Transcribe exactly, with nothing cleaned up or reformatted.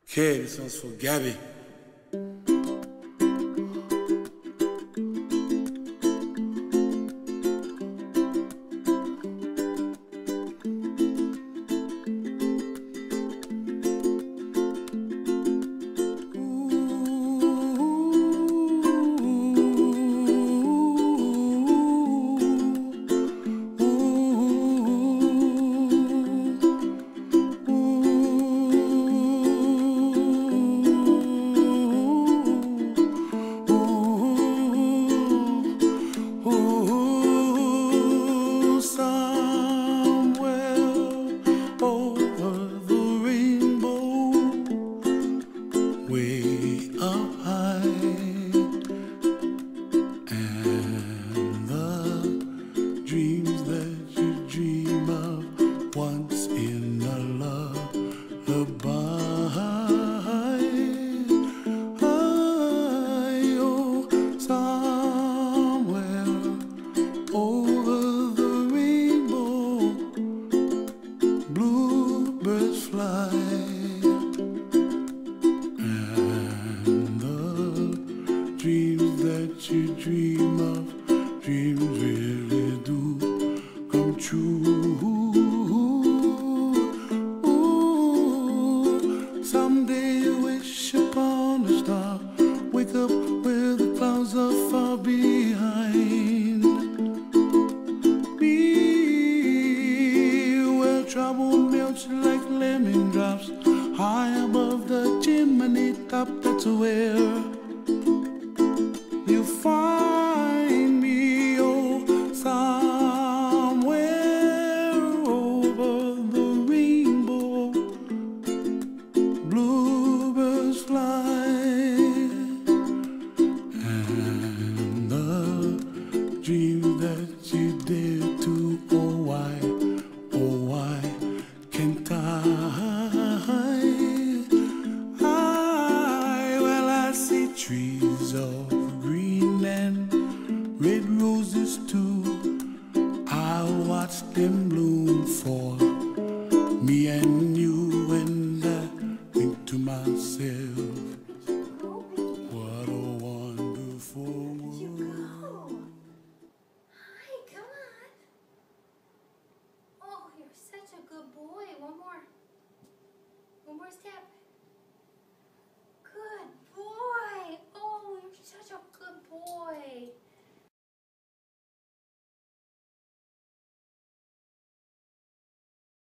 Okay, this one's for Gabby. Way up high, and the dreams that you dream of once in a lullaby. Oh, somewhere over the rainbow, bluebirds fly. Dreams that you dream of, dreams really do come true. Ooh, someday you wish upon a star, wake up where the clouds are far behind me, where trouble melts like lemon drops, high above the chimney top. That's where you find me, oh, somewhere over the rainbow, bluebirds fly, and the dreams that you dare to, oh why, oh why can't I? I, well, I see trees of green and red roses too. I watch them bloom for me and you, and I think to myself, what a wonderful world. You go. Hi, come on. Oh, you're such a good boy. One more. One more step.